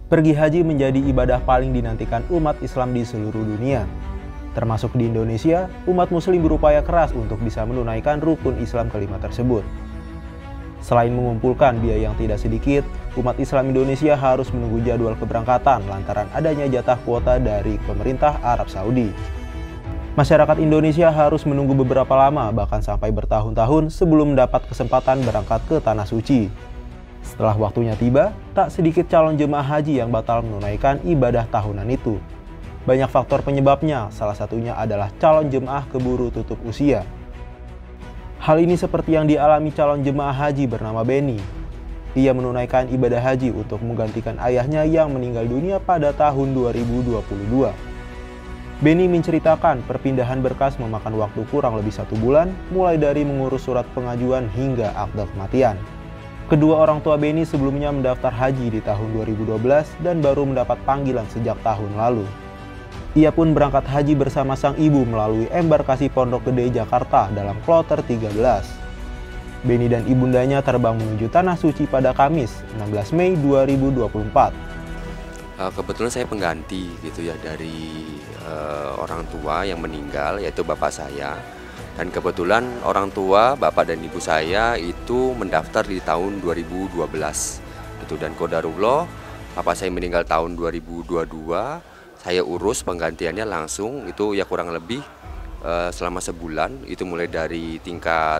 Pergi haji menjadi ibadah paling dinantikan umat Islam di seluruh dunia. Termasuk di Indonesia, umat muslim berupaya keras untuk bisa menunaikan rukun Islam kelima tersebut. Selain mengumpulkan biaya yang tidak sedikit, umat Islam Indonesia harus menunggu jadwal keberangkatan lantaran adanya jatah kuota dari pemerintah Arab Saudi. Masyarakat Indonesia harus menunggu beberapa lama, bahkan sampai bertahun-tahun sebelum mendapat kesempatan berangkat ke Tanah Suci. Setelah waktunya tiba, tak sedikit calon jemaah haji yang batal menunaikan ibadah tahunan itu. Banyak faktor penyebabnya, salah satunya adalah calon jemaah keburu tutup usia. Hal ini seperti yang dialami calon jemaah haji bernama Benny. Ia menunaikan ibadah haji untuk menggantikan ayahnya yang meninggal dunia pada tahun 2022. Benny menceritakan perpindahan berkas memakan waktu kurang lebih 1 bulan, mulai dari mengurus surat pengajuan hingga akte kematian. Kedua orang tua Benny sebelumnya mendaftar haji di tahun 2012 dan baru mendapat panggilan sejak tahun lalu. Ia pun berangkat haji bersama sang ibu melalui embarkasi Pondok Gede, Jakarta dalam kloter 13. Benny dan ibundanya terbang menuju Tanah Suci pada Kamis, 16 Mei 2024. Kebetulan saya pengganti gitu ya dari orang tua yang meninggal, yaitu bapak saya. Dan kebetulan orang tua, bapak dan ibu saya itu mendaftar di tahun 2012 gitu. Dan qadarullah, bapak saya meninggal tahun 2022, saya urus penggantiannya langsung itu ya kurang lebih selama sebulan. Itu mulai dari tingkat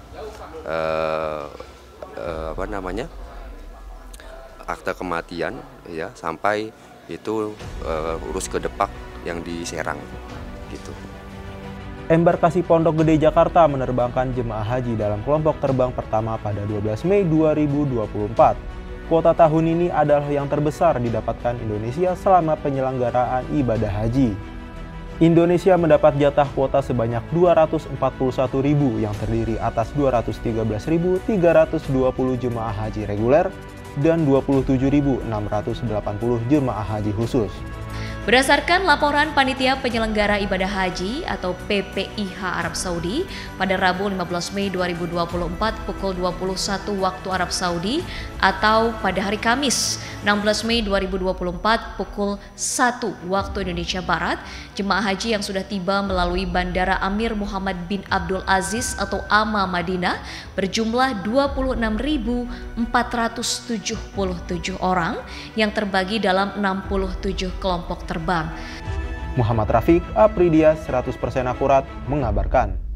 akte kematian ya, sampai itu urus ke Depak yang di Serang gitu. Embarkasi Pondok Gede, Jakarta menerbangkan jemaah haji dalam kelompok terbang pertama pada 12 Mei 2024. Kuota tahun ini adalah yang terbesar didapatkan Indonesia selama penyelenggaraan ibadah haji. Indonesia mendapat jatah kuota sebanyak 241.000 yang terdiri atas 213.320 jemaah haji reguler dan 27.680 jemaah haji khusus. Berdasarkan laporan Panitia Penyelenggara Ibadah Haji atau PPIH Arab Saudi, pada Rabu 15 Mei 2024 pukul 21 waktu Arab Saudi atau pada hari Kamis 16 Mei 2024 pukul 1 waktu Indonesia Barat, jemaah haji yang sudah tiba melalui Bandara Amir Muhammad bin Abdul Aziz atau AMA Madinah berjumlah 26.477 orang yang terbagi dalam 67 kelompok terbang. Muhammad Rafiq, Apridia 100% akurat mengabarkan.